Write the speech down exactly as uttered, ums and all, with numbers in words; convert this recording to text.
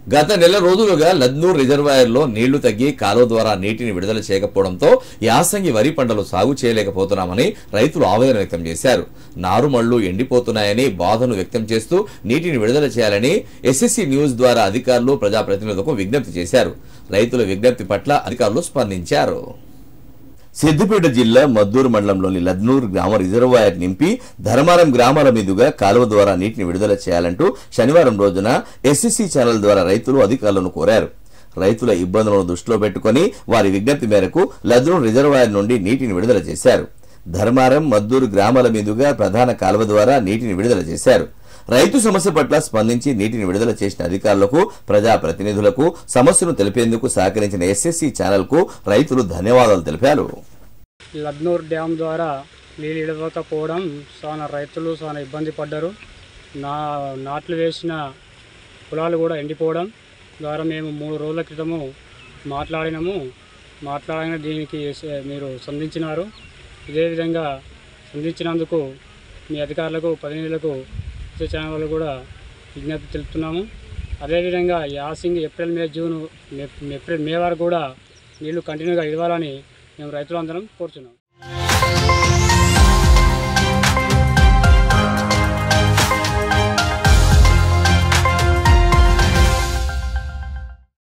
గత నెల రోజులుగా లద్నూర్ రిజర్వాయర్లో నీళ్లు తగ్గి కాలువ ద్వారా నీటిని విడుదల చేయకపోవడంతో యాసంగి వరి పంటలు సాగు చేయలేకపోతున్నామని రైతులు ఆవేదన వ్యక్తం చేశారు. నారుమళ్లు ఎండిపోతున్నాయని బాధను వ్యక్తం చేస్తూ నీటిని విడుదల చేయాలని ఎస్ఎస్సీ న్యూస్ ద్వారా అధికారులు ప్రజాప్రతినిధులకు విజ్ఞప్తి చేశారు. రైతుల విజ్ఞప్తి పట్ల అధికారులు స్పందించారు. సిద్దిపేట జిల్లా మద్దూరు మండలంలోని లద్నూర్ గ్రామ రిజర్వాయర్ నింపి ధర్మారం గ్రామాల మీదుగా కాలువ ద్వారా నీటిని విడుదల చేయాలంటూ శనివారం రోజున ఎస్ఎస్సీ ఛానల్ ద్వారా రైతులు అధికారులను కోరారు. రైతుల ఇబ్బందులను దృష్టిలో పెట్టుకుని వారి విజ్ఞప్తి మేరకు లద్నూర్ రిజర్వాయర్ నుండి నీటిని విడుదల చేశారు. ధర్మారం మద్దూరు గ్రామాల మీదుగా ప్రధాన కాలువ ద్వారా నీటిని విడుదల చేశారు. రైతు సమస్య పట్ల స్పందించి నీటిని విడుదల చేసిన అధికారులకు ప్రజాప్రతినిధులకు సమస్యను తెలిపేందుకు సహకరించిన ఎస్ఎస్సీ ఛానల్ కు రైతులు ధన్యవాదాలు తెలిపారు. లద్నూర్ డ్యామ్ ద్వారా నీళ్ళు ఇడవకపోవడం చాలా రైతులు చాలా ఇబ్బంది పడ్డారు. నా నాట్లు వేసిన పొలాలు కూడా ఎండిపోవడం ద్వారా మేము మూడు రోజుల క్రితము మాట్లాడినాము. మాట్లాడిన దీనికి మీరు స్పందించినారు. ఇదే విధంగా స్పందించినందుకు మీ అధికారులకు ప్రతినిధులకు ఛానల్ వాళ్ళు కూడా విజ్ఞప్తి తెలుపుతున్నాము. అదేవిధంగా యాసింగ్ April May June April May వరకు కూడా నీళ్లు కంటిన్యూగా ఇవ్వాలని మేము రైతులందరం కోరుతున్నాం.